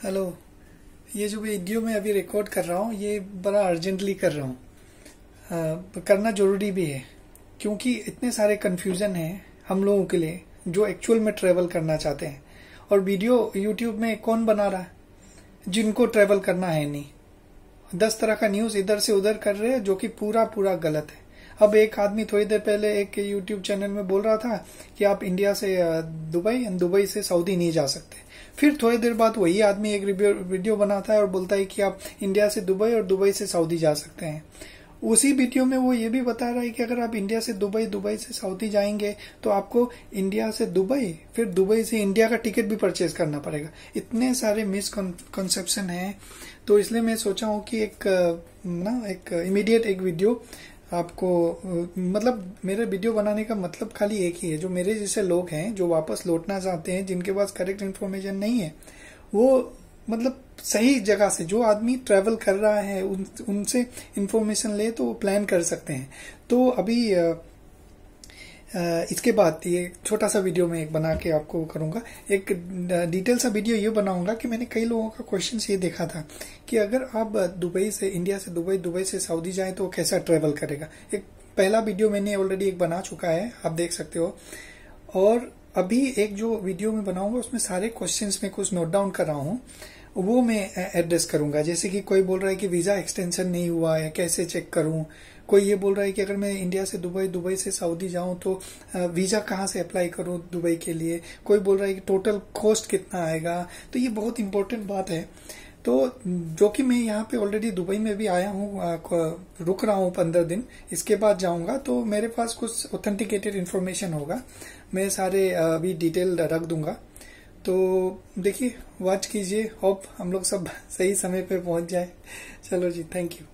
Hello. ये जो video मैं अभी रिकॉर्ड कर रहा हूँ ये बड़ा अर्जेंटली कर रहा हूँ। करना जरूरी भी है क्योंकि इतने सारे कन्फ्यूजन हैं हम लोगों के लिए जो एक्चुअल में ट्रेवल करना चाहते हैं। और वीडियो यूट्यूब में कौन बना रहा है? जिनको ट्रेवल करना है नहीं। 10 तरह का न्यूज इधर से उधर कर रहे हैं जो कि पूरा पूरा गलत है। अब एक आदमी थोड़ी देर पहले एक यूट्यूब चैनल में बोल रहा था कि आप इंडिया से दुबई, दुबई से सऊदी नहीं जा सकते। फिर थोड़ी देर बाद वही आदमी एक वीडियो बनाता है और बोलता है कि आप इंडिया से दुबई और दुबई से सऊदी जा सकते हैं। उसी वीडियो में वो ये भी बता रहा है कि अगर आप इंडिया से दुबई, दुबई से सऊदी जाएंगे तो आपको इंडिया से दुबई, फिर दुबई से इंडिया का टिकट भी परचेज करना पड़ेगा। इतने सारे मिसकंसेप्शन हैं, तो इसलिए मैं सोचा हूँ कि एक इमीडिएट एक वीडियो आपको, मतलब मेरे वीडियो बनाने का मतलब खाली एक ही है। जो मेरे जैसे लोग हैं जो वापस लौटना चाहते हैं, जिनके पास करेक्ट इन्फॉर्मेशन नहीं है, वो मतलब सही जगह से, जो आदमी ट्रैवल कर रहा है उनसे इन्फॉर्मेशन ले तो वो प्लान कर सकते हैं। तो अभी इसके बाद ये छोटा सा वीडियो मैं एक बना के आपको करूंगा। एक डिटेल सा वीडियो ये बनाऊंगा कि मैंने कई लोगों का क्वेश्चन ये देखा था कि अगर आप दुबई से, इंडिया से दुबई, दुबई से सऊदी जाए तो कैसा ट्रेवल करेगा। एक पहला वीडियो मैंने ऑलरेडी एक बना चुका है, आप देख सकते हो। और अभी एक जो वीडियो में बनाऊंगा उसमें सारे क्वेश्चंस में कुछ नोट डाउन कर रहा हूँ, वो मैं एड्रेस करूंगा। जैसे कि कोई बोल रहा है कि वीजा एक्सटेंशन नहीं हुआ है, कैसे चेक करूं। कोई ये बोल रहा है कि अगर मैं इंडिया से दुबई, दुबई से सऊदी जाऊं तो वीजा कहाँ से अप्लाई करूं दुबई के लिए। कोई बोल रहा है कि टोटल कॉस्ट कितना आएगा। तो ये बहुत इंपॉर्टेंट बात है। तो जो कि मैं यहाँ पे ऑलरेडी दुबई में भी आया हूँ, रुक रहा हूँ 15 दिन। इसके बाद जाऊंगा तो मेरे पास कुछ ऑथेंटिकेटेड इन्फॉर्मेशन होगा, मैं सारे अभी डिटेल रख दूंगा। तो देखिए, वॉच कीजिए, होप हम लोग सब सही समय पे पहुंच जाए। चलो जी, थैंक यू।